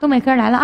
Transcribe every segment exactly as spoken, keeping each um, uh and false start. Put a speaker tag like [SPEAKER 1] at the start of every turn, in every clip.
[SPEAKER 1] 东北嗑来了啊！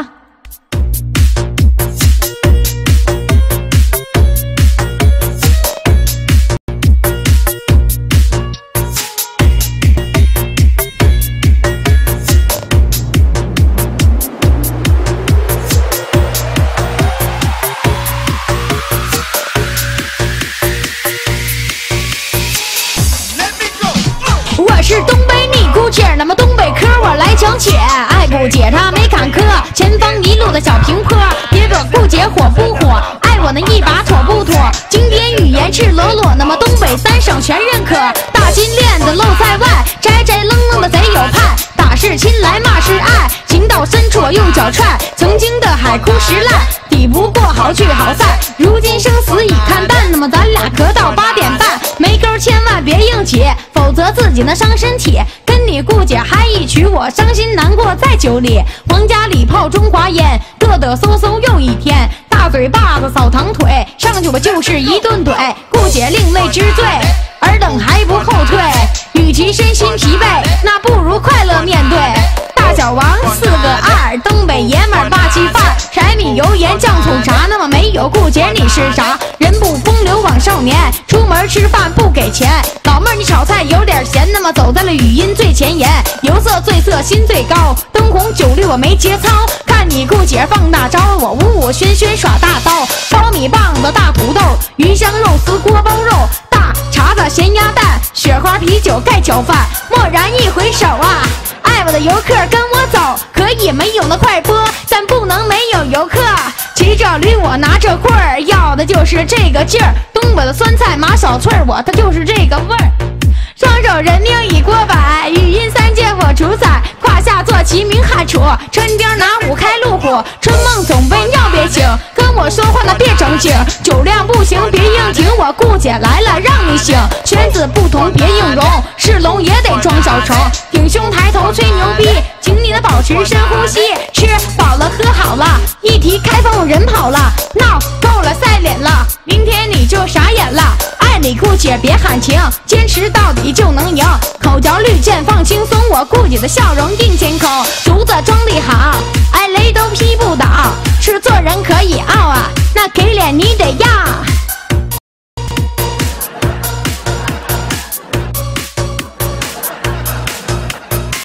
[SPEAKER 1] 我是东北你姑姐，那么东北嗑我来讲解。爱姑姐她没坎坷，前方一路的小平坡。别管姑姐火不火，爱我那一把妥不妥？经典语言赤裸裸，那么东北三省全认可。大金链子露在外，宅宅愣愣的贼有派。打是亲来骂是爱，情到深处我用脚踹。曾经的海枯石烂，抵不过好聚好散。如今生死已看淡，那么咱俩可到八点半。没勾千万别硬起，否则自己能伤身体。跟你姑姐嗨一曲，我伤心难过在酒里。皇家礼炮中华烟，嘚嘚嗖嗖又一天。大嘴巴子扫堂腿，上去我就是一顿怼。姑姐另类之最，尔等还不后退。与其身心疲惫，那不如快乐面对。大小王四个二，东北爷们儿霸气范儿。柴米油盐酱醋茶，那么没有姑姐你是啥？人不风流枉少年，出门吃饭不给钱。老妹儿你炒菜有点咸，那么走在了语音最前沿。油色最色心最高，灯红酒绿我没节操。看你姑姐放大招，我武武轩轩耍大刀。苞米棒子大土豆，鱼香肉丝锅包肉，大碴子咸鸭蛋，雪花啤酒盖饺饭。蓦然一回首啊，爱我的游客跟我走，可以没有那快播，但不能没有游客。骑着驴我拿着棍儿，要的就是这个劲儿。东北的酸菜马小脆儿，我它就是这个味儿。双手人命一锅摆，语音三界我主宰，胯下坐骑明汉楚，穿貂拿舞开路虎，春梦总奔要别醒，跟我说话那别正经，酒量不行别硬挺，我姑姐来了让你醒，圈子不同别硬容，是龙也得装小虫，挺胸抬头吹牛逼，请你的保持深呼吸，吃饱了喝好了，一提开放我人跑了，闹够了晒脸了，明天你就傻眼了，爱你姑姐别喊停，坚持到底就能赢，口嚼绿箭放轻松，我姑姐的笑容映天空，竹子装立好，哎雷都劈不倒，